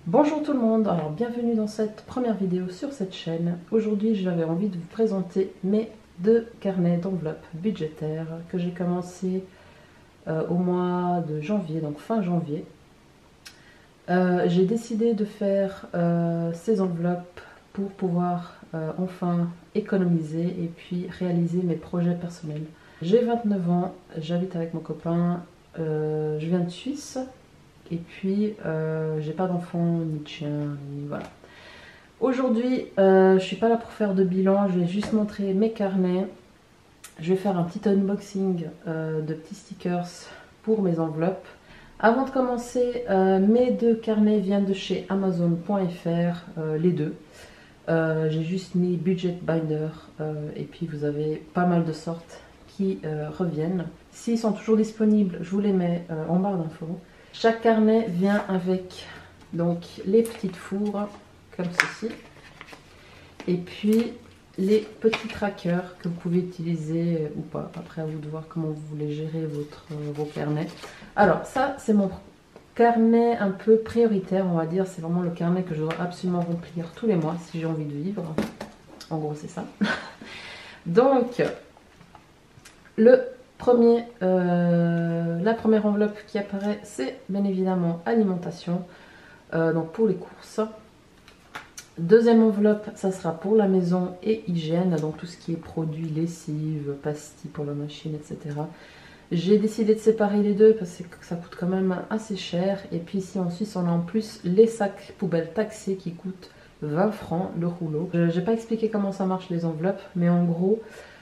Bonjour tout le monde, alors bienvenue dans cette première vidéo sur cette chaîne. Aujourd'hui j'avais envie de vous présenter mes deux carnets d'enveloppes budgétaires que j'ai commencé au mois de janvier, donc fin janvier. J'ai décidé de faire ces enveloppes pour pouvoir enfin économiser et puis réaliser mes projets personnels. J'ai 29 ans, j'habite avec mon copain, je viens de Suisse. Et puis, j'ai pas d'enfant, ni de chien, ni voilà. Aujourd'hui, je suis pas là pour faire de bilan, je vais juste montrer mes carnets. Je vais faire un petit unboxing de petits stickers pour mes enveloppes. Avant de commencer, mes deux carnets viennent de chez Amazon.fr, les deux. J'ai juste mis Budget Binder et puis vous avez pas mal de sortes qui reviennent. S'ils sont toujours disponibles, je vous les mets en barre d'infos. Chaque carnet vient avec donc les petites fours comme ceci et puis les petits trackers que vous pouvez utiliser ou pas. Après à vous de voir comment vous voulez gérer vos carnets. Alors ça c'est mon carnet un peu prioritaire, on va dire. C'est vraiment le carnet que je dois absolument remplir tous les mois si j'ai envie de vivre. En gros c'est ça. Donc la première enveloppe qui apparaît, c'est bien évidemment alimentation, donc pour les courses. Deuxième enveloppe, ça sera pour la maison et hygiène, donc tout ce qui est produits, lessive, pastilles pour la machine, etc. J'ai décidé de séparer les deux parce que ça coûte quand même assez cher. Et puis ici en Suisse, on a en plus les sacs poubelles taxés qui coûtent 20 francs le rouleau. Je n'ai pas expliqué comment ça marche les enveloppes, mais en gros...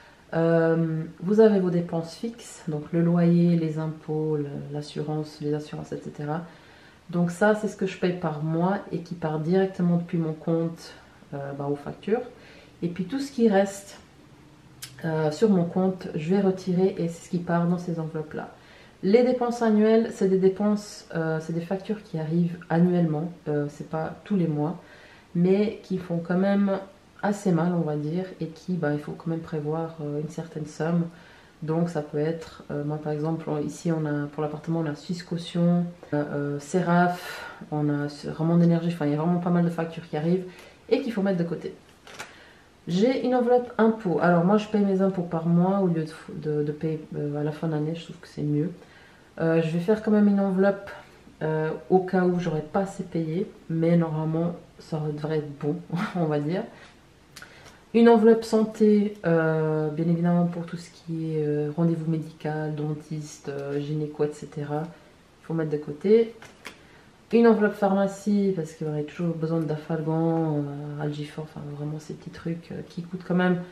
vous avez vos dépenses fixes, donc le loyer, les impôts, l'assurance, les assurances, etc. Donc ça, c'est ce que je paye par mois et qui part directement depuis mon compte aux factures. Et puis tout ce qui reste sur mon compte, je vais retirer et c'est ce qui part dans ces enveloppes-là. Les dépenses annuelles, c'est des dépenses, c'est des factures qui arrivent annuellement, c'est pas tous les mois, mais qui font quand même assez mal on va dire et qui il faut quand même prévoir une certaine somme. Donc ça peut être moi par exemple ici on a pour l'appartement on a Suisse Caution, Seraf, on a vraiment d'énergie, enfin il y a vraiment pas mal de factures qui arrivent et qu'il faut mettre de côté. J'ai une enveloppe impôts. Alors moi je paye mes impôts par mois au lieu de payer à la fin de l'année, je trouve que c'est mieux. Je vais faire quand même une enveloppe au cas où j'aurais pas assez payé, mais normalement ça devrait être bon on va dire. Une enveloppe santé, bien évidemment pour tout ce qui est rendez-vous médical, dentiste, gynéco, etc. Il faut mettre de côté. Une enveloppe pharmacie, parce qu'il y aurait toujours besoin d'Afalgan, Algifor, enfin vraiment ces petits trucs qui coûtent quand même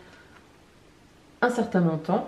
un certain montant.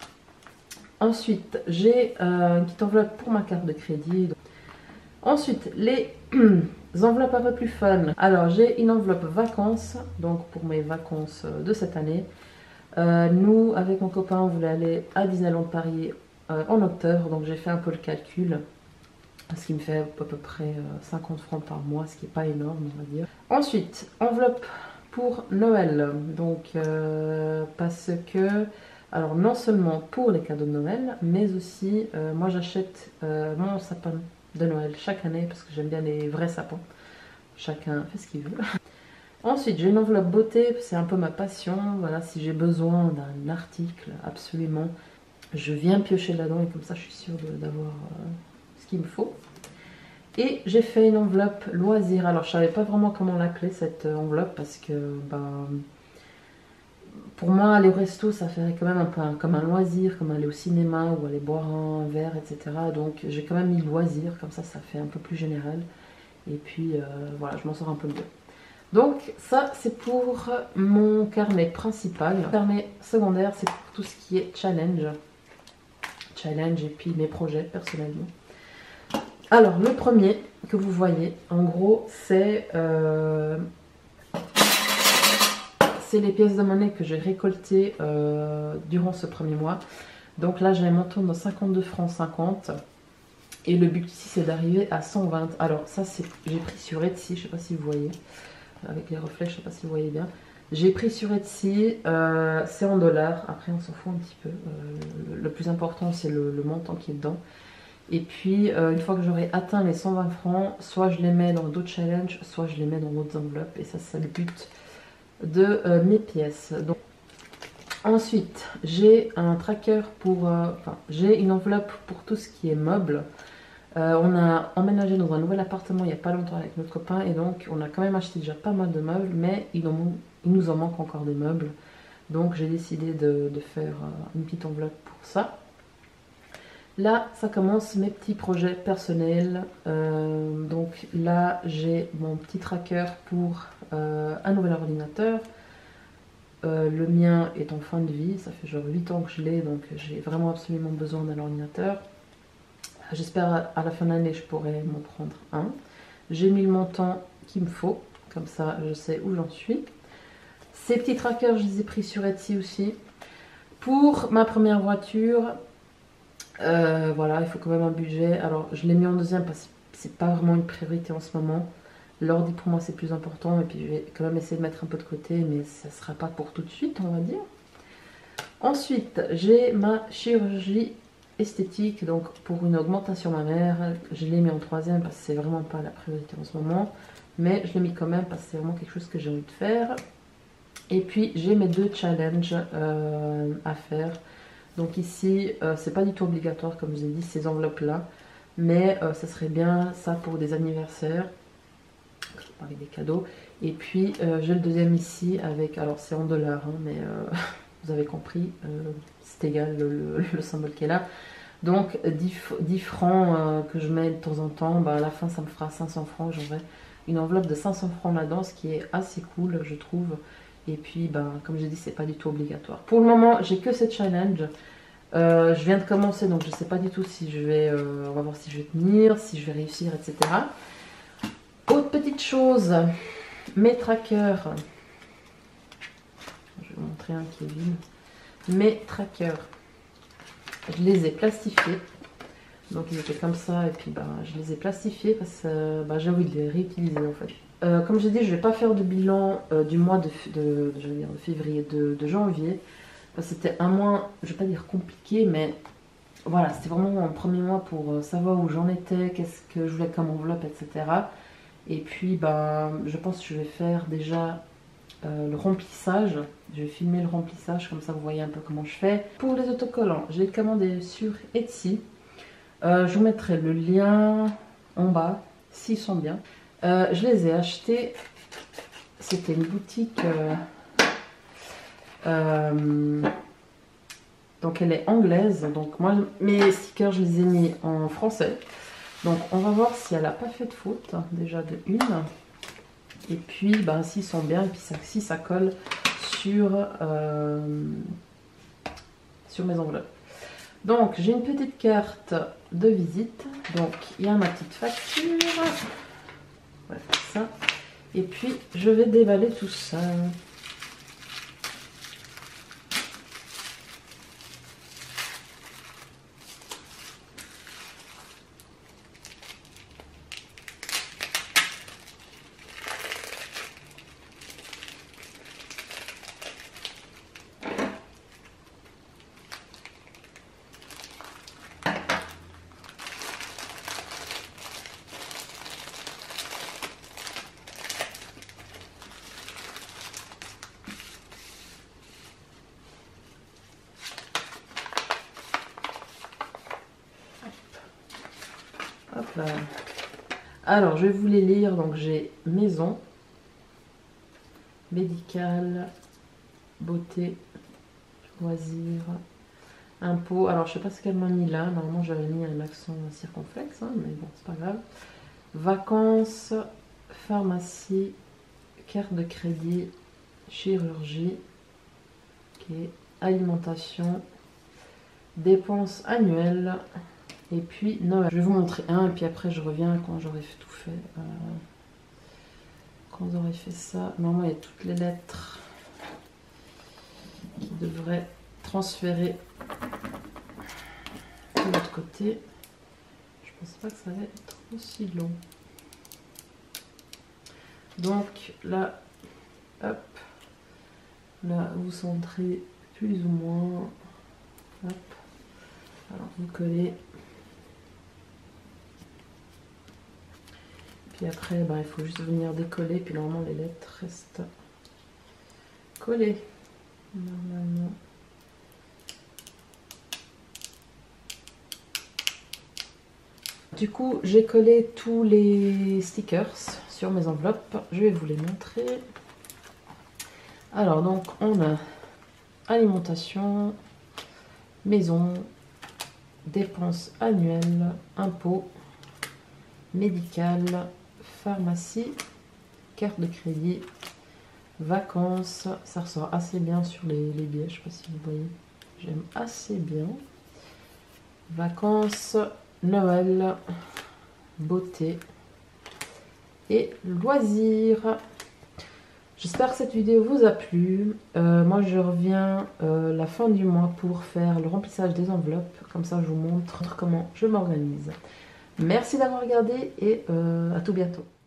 Ensuite, j'ai une petite enveloppe pour ma carte de crédit. Ensuite, les enveloppes un peu plus fun. Alors, j'ai une enveloppe vacances, donc pour mes vacances de cette année. Nous, avec mon copain, on voulait aller à Disneyland Paris en octobre, donc j'ai fait un peu le calcul. Ce qui me fait à peu près 50 francs par mois, ce qui n'est pas énorme, on va dire. Ensuite, enveloppe pour Noël. Donc, parce que... Alors, non seulement pour les cadeaux de Noël, mais aussi, moi j'achète mon sapin de Noël chaque année parce que j'aime bien les vrais sapins. Chacun fait ce qu'il veut. Ensuite, j'ai une enveloppe beauté, c'est un peu ma passion. Voilà, si j'ai besoin d'un article, absolument, je viens piocher là-dedans et comme ça, je suis sûre d'avoir ce qu'il me faut. Et j'ai fait une enveloppe loisir. Alors, je savais pas vraiment comment l'appeler cette enveloppe parce que, pour moi, aller au resto, ça ferait quand même un peu comme un loisir, comme aller au cinéma ou aller boire un verre, etc. Donc j'ai quand même mis loisir, comme ça fait un peu plus général. Et puis voilà, je m'en sors un peu mieux. Donc ça, c'est pour mon carnet principal. Le carnet secondaire, c'est pour tout ce qui est challenge. Challenge et puis mes projets personnellement. Alors, le premier que vous voyez, en gros, c'est... c'est les pièces de monnaie que j'ai récoltées durant ce premier mois. Donc là, j'ai un montant de 52 francs 50. Et le but ici, c'est d'arriver à 120. Alors ça, j'ai pris sur Etsy. Je ne sais pas si vous voyez. Avec les reflets, je ne sais pas si vous voyez bien. J'ai pris sur Etsy. C'est en dollars. Après, on s'en fout un petit peu. Le plus important, c'est le montant qui est dedans. Et puis une fois que j'aurai atteint les 120 francs, soit je les mets dans d'autres challenges, soit je les mets dans d'autres enveloppes. Et ça c'est le but de mes pièces. Donc, ensuite, j'ai un tracker pour... enfin, j'ai une enveloppe pour tout ce qui est meubles. On a emménagé dans un nouvel appartement il n'y a pas longtemps avec notre copain et donc on a quand même acheté déjà pas mal de meubles, mais il nous en manque encore des meubles. Donc j'ai décidé de faire une petite enveloppe pour ça. Là, ça commence mes petits projets personnels. Donc là, j'ai mon petit tracker pour un nouvel ordinateur. Le mien est en fin de vie, ça fait genre 8 ans que je l'ai, donc j'ai vraiment absolument besoin d'un ordinateur. J'espère à la fin de l'année, je pourrai m'en prendre un. J'ai mis le montant qu'il me faut, comme ça je sais où j'en suis. Ces petits trackers, je les ai pris sur Etsy aussi. Pour ma première voiture, voilà, il faut quand même un budget. Alors je l'ai mis en deuxième parce que c'est pas vraiment une priorité en ce moment. L'ordi pour moi c'est plus important et puis je vais quand même essayer de mettre un peu de côté, mais ça sera pas pour tout de suite, on va dire. Ensuite, j'ai ma chirurgie esthétique, donc pour une augmentation mammaire. Je l'ai mis en troisième parce que c'est vraiment pas la priorité en ce moment, mais je l'ai mis quand même parce que c'est vraiment quelque chose que j'ai envie de faire. Et puis j'ai mes 2 challenges à faire. Donc ici, c'est pas du tout obligatoire comme je vous ai dit, ces enveloppes là, mais ça serait bien ça pour des anniversaires, avec des cadeaux. Et puis j'ai le deuxième ici avec, alors c'est en dollars, hein, mais vous avez compris, c'est égal le symbole qui est là. Donc 10 francs que je mets de temps en temps, bah, à la fin ça me fera 500 francs, j'aurai une enveloppe de 500 francs là-dedans, ce qui est assez cool je trouve. Et puis bah, comme j'ai dit, c'est pas du tout obligatoire. Pour le moment j'ai que cette challenge. Je viens de commencer donc je sais pas du tout si je vais, on va voir si je vais tenir, si je vais réussir, etc. Autre petite chose, mes trackers. Je vais vous montrer un qui est vide. Mes trackers, je les ai plastifiés. Donc ils étaient comme ça et puis bah, je les ai plastifiés parce que bah, j'ai envie de les réutiliser en fait. Comme j'ai dit, je vais pas faire de bilan du mois de février, de janvier. C'était un mois, je vais pas dire compliqué, mais voilà, c'était vraiment mon premier mois pour savoir où j'en étais, qu'est-ce que je voulais comme enveloppe, etc. Et puis bah, je pense que je vais faire déjà le remplissage. Je vais filmer le remplissage, comme ça vous voyez un peu comment je fais. Pour les autocollants, je l'ai commandé sur Etsy. Je vous mettrai le lien en bas, s'ils sont bien. Je les ai achetés, c'était une boutique, donc elle est anglaise. Donc moi, mes stickers, je les ai mis en français. Donc on va voir si elle n'a pas fait de faute, déjà de une. Et puis, ben, s'ils sont bien, et puis ça, si ça colle sur mes enveloppes. Donc, j'ai une petite carte de visite. Donc, il y a ma petite facture. Voilà, ça. Et puis, je vais déballer tout ça. Hop là. Alors, je vais vous les lire. Donc, j'ai maison, médical, beauté, loisirs, impôts. Alors, je sais pas ce qu'elle m'a mis là. Normalement, j'avais mis un accent circonflexe, hein, mais bon, c'est pas grave. Vacances, pharmacie, carte de crédit, chirurgie, okay, alimentation, dépenses annuelles. Et puis Noël. Je vais vous montrer un et puis après je reviens quand j'aurai tout fait. Quand j'aurai fait ça, normalement il y a toutes les lettres qui devraient transférer de l'autre côté. Je pense pas que ça va être aussi long. Donc là, hop, là vous centrez plus ou moins. Hop, alors vous collez. Puis après, il faut juste venir décoller. Puis normalement, les lettres restent collées. Normalement. Du coup, j'ai collé tous les stickers sur mes enveloppes. Je vais vous les montrer. Alors, donc, on a alimentation, maison, dépenses annuelles, impôts, médical, pharmacie, carte de crédit, vacances. Ça ressort assez bien sur les billets, je ne sais pas si vous voyez. J'aime assez bien. Vacances, Noël, beauté et loisirs. J'espère que cette vidéo vous a plu. Moi je reviens la fin du mois pour faire le remplissage des enveloppes. Comme ça je vous montre comment je m'organise. Merci d'avoir regardé et à tout bientôt.